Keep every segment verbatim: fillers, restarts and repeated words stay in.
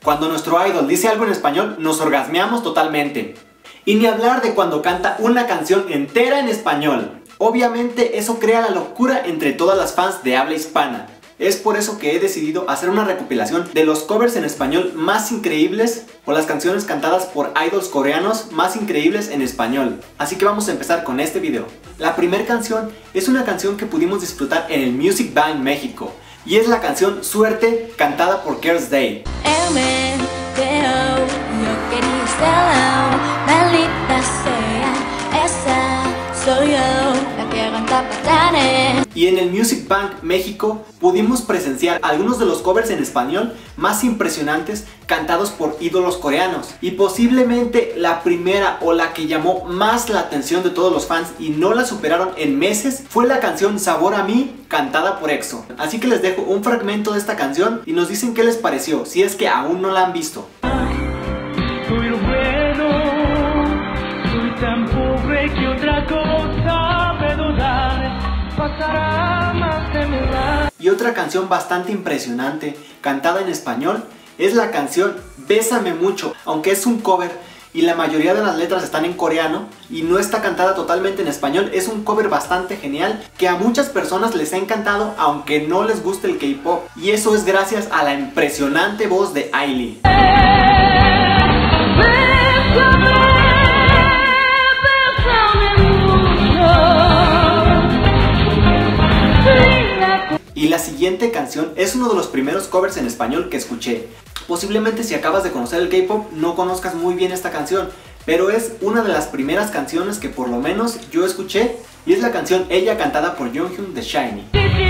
Cuando nuestro idol dice algo en español, nos orgasmeamos totalmente. Y ni hablar de cuando canta una canción entera en español. Obviamente eso crea la locura entre todas las fans de habla hispana. Es por eso que he decidido hacer una recopilación de los covers en español más increíbles o las canciones cantadas por idols coreanos más increíbles en español. Así que vamos a empezar con este video. La primera canción es una canción que pudimos disfrutar en el Music Bank México y es la canción Suerte, cantada por Girls' Day. Y en el Music Bank México pudimos presenciar algunos de los covers en español más impresionantes cantados por ídolos coreanos. Y posiblemente la primera o la que llamó más la atención de todos los fans y no la superaron en meses fue la canción Sabor a mí, cantada por EXO. Así que les dejo un fragmento de esta canción y nos dicen qué les pareció, si es que aún no la han visto. Y otra canción bastante impresionante, cantada en español, es la canción Bésame Mucho, aunque es un cover y la mayoría de las letras están en coreano y no está cantada totalmente en español. Es un cover bastante genial que a muchas personas les ha encantado aunque no les guste el K-pop, y eso es gracias a la impresionante voz de Ailee. Y la siguiente canción es uno de los primeros covers en español que escuché. Posiblemente si acabas de conocer el K-pop no conozcas muy bien esta canción, pero es una de las primeras canciones que por lo menos yo escuché y es la canción Ella, cantada por Jonghyun de SHINee.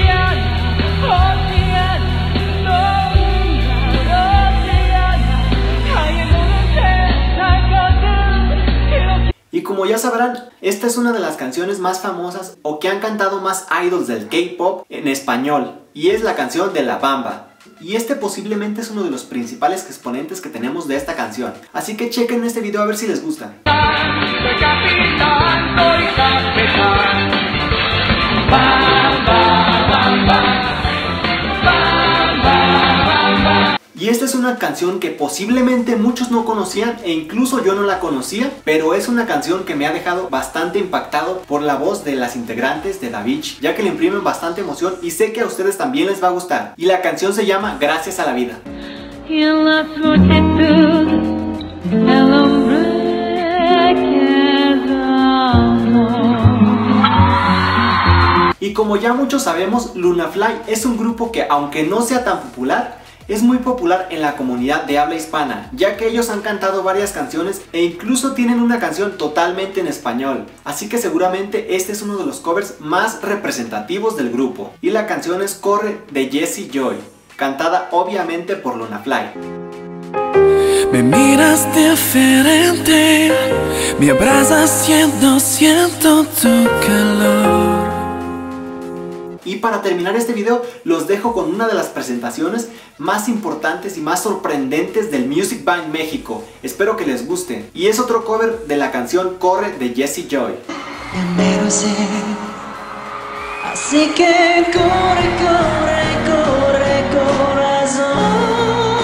Y como ya sabrán, esta es una de las canciones más famosas o que han cantado más idols del K-pop en español, y es la canción de La Bamba. Y este posiblemente es uno de los principales exponentes que tenemos de esta canción. Así que chequen este video a ver si les gusta. Y esta es una canción que posiblemente muchos no conocían e incluso yo no la conocía, pero es una canción que me ha dejado bastante impactado por la voz de las integrantes de Davichi, ya que le imprimen bastante emoción y sé que a ustedes también les va a gustar. Y la canción se llama Gracias a la Vida. Y como ya muchos sabemos, Lunafly es un grupo que, aunque no sea tan popular, es muy popular en la comunidad de habla hispana, ya que ellos han cantado varias canciones e incluso tienen una canción totalmente en español. Así que seguramente este es uno de los covers más representativos del grupo. Y la canción es Corre de Jessie Joy, cantada obviamente por Lunafly. Me miras diferente, me abrazas siendo, siento tu calor. Y para terminar este video, los dejo con una de las presentaciones más importantes y más sorprendentes del Music Bank México. Espero que les guste. Y es otro cover de la canción Corre de Jessie Joy. Así que corre, corre, corre, corazón.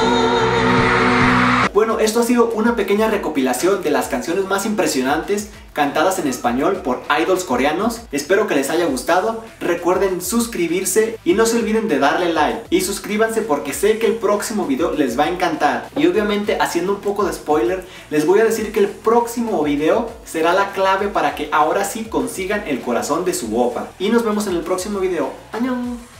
Bueno, esto ha sido una pequeña recopilación de las canciones más impresionantes cantadas en español por idols coreanos. Espero que les haya gustado. Recuerden suscribirse y no se olviden de darle like. Y suscríbanse porque sé que el próximo video les va a encantar. Y obviamente, haciendo un poco de spoiler, les voy a decir que el próximo video será la clave para que ahora sí consigan el corazón de su opa. Y nos vemos en el próximo video. ¡Añón!